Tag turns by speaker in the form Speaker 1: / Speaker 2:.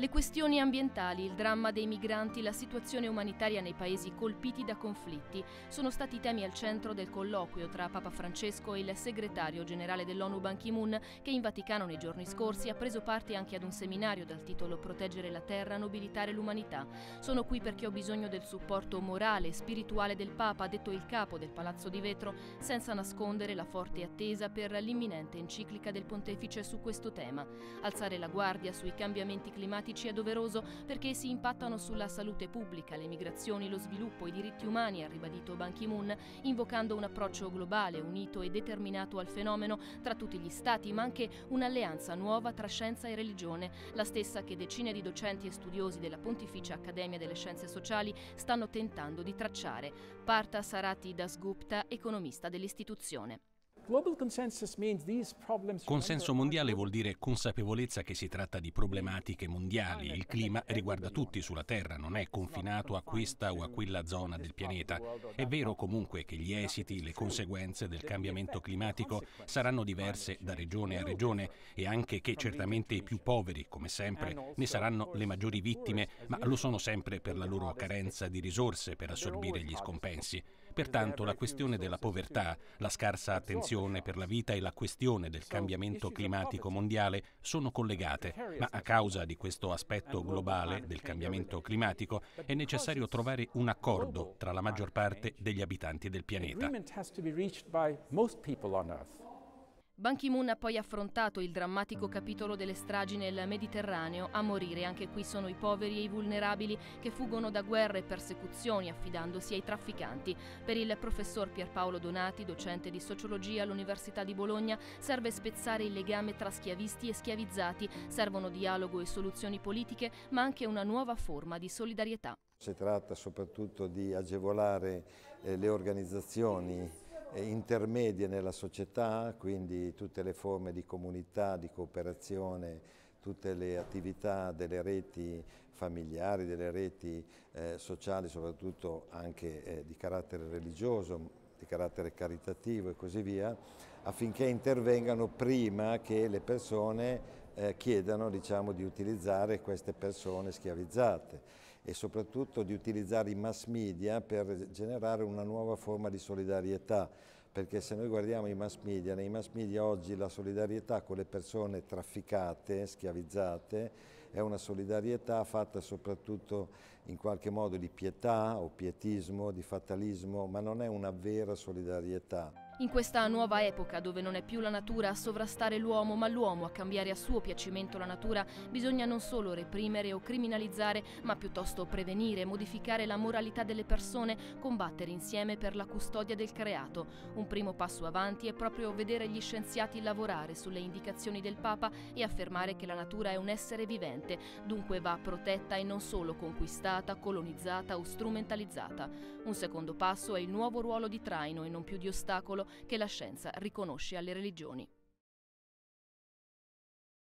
Speaker 1: Le questioni ambientali, il dramma dei migranti, la situazione umanitaria nei paesi colpiti da conflitti sono stati temi al centro del colloquio tra Papa Francesco e il segretario generale dell'ONU Ban Ki-moon, che in Vaticano nei giorni scorsi ha preso parte anche ad un seminario dal titolo Proteggere la terra, nobilitare l'umanità. Sono qui perché ho bisogno del supporto morale e spirituale del Papa, ha detto il capo del Palazzo di Vetro, senza nascondere la forte attesa per l'imminente enciclica del pontefice su questo tema. Alzare la guardia sui cambiamenti climatici è doveroso perché si impattano sulla salute pubblica, le migrazioni, lo sviluppo, i diritti umani, ha ribadito Ban Ki-moon, invocando un approccio globale, unito e determinato al fenomeno tra tutti gli stati, ma anche un'alleanza nuova tra scienza e religione, la stessa che decine di docenti e studiosi della Pontificia Accademia delle Scienze Sociali stanno tentando di tracciare. Partha Sarathy Dasgupta, economista dell'istituzione.
Speaker 2: Consenso mondiale vuol dire consapevolezza che si tratta di problematiche mondiali. Il clima riguarda tutti sulla Terra, non è confinato a questa o a quella zona del pianeta. È vero comunque che gli esiti, le conseguenze del cambiamento climatico saranno diverse da regione a regione e anche che certamente i più poveri, come sempre, ne saranno le maggiori vittime, ma lo sono sempre per la loro carenza di risorse per assorbire gli scompensi. Pertanto la questione della povertà, la scarsa attenzione per la vita e la questione del cambiamento climatico mondiale sono collegate, ma a causa di questo aspetto globale del cambiamento climatico è necessario trovare un accordo tra la maggior parte degli abitanti del pianeta.
Speaker 1: Ban Ki-moon ha poi affrontato il drammatico capitolo delle stragi nel Mediterraneo. A morire anche qui sono i poveri e i vulnerabili che fuggono da guerre e persecuzioni affidandosi ai trafficanti. Per il professor Pierpaolo Donati, docente di sociologia all'Università di Bologna, serve spezzare il legame tra schiavisti e schiavizzati. Servono dialogo e soluzioni politiche, ma anche una nuova forma di solidarietà.
Speaker 3: Si tratta soprattutto di agevolare le organizzazioni intermedie nella società, quindi tutte le forme di comunità, di cooperazione, tutte le attività delle reti familiari, delle reti sociali, soprattutto anche di carattere religioso, di carattere caritativo e così via, affinché intervengano prima che le persone chiedano, diciamo, di utilizzare queste persone schiavizzate e soprattutto di utilizzare i mass media per generare una nuova forma di solidarietà, perché se noi guardiamo i mass media, nei mass media oggi la solidarietà con le persone trafficate, schiavizzate, è una solidarietà fatta soprattutto in qualche modo di pietà o pietismo, di fatalismo, ma non è una vera solidarietà.
Speaker 1: In questa nuova epoca, dove non è più la natura a sovrastare l'uomo, ma l'uomo a cambiare a suo piacimento la natura, bisogna non solo reprimere o criminalizzare, ma piuttosto prevenire, modificare la moralità delle persone, combattere insieme per la custodia del creato. Un primo passo avanti è proprio vedere gli scienziati lavorare sulle indicazioni del Papa e affermare che la natura è un essere vivente, dunque va protetta e non solo conquistata, colonizzata o strumentalizzata. Un secondo passo è il nuovo ruolo di traino e non più di ostacolo che la scienza riconosce alle religioni.